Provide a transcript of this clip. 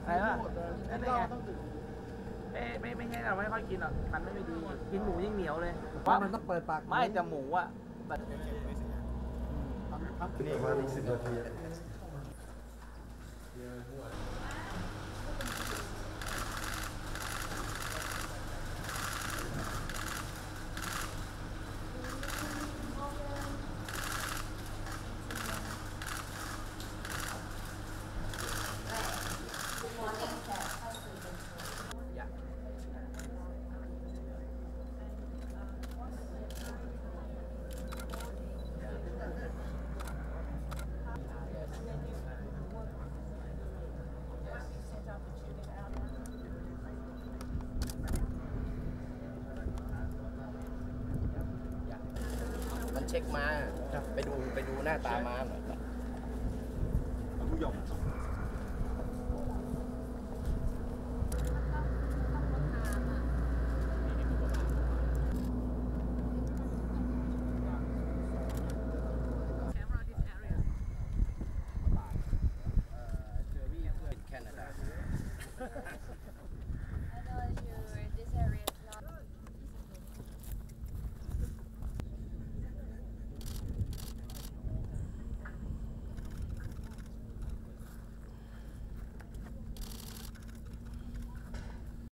อะไรวะนั่นไงไม่ใช่เราไม่ค่อยกินหรอกมันไม่ดีกินหมูยิ่งเหนียวเลยว่ามันต้องเปิดปากไม่จะหมูอ่ะแบบนี่มาอีก10 นาทีมันเช็คมาไปดูหน้าตามาหน่อย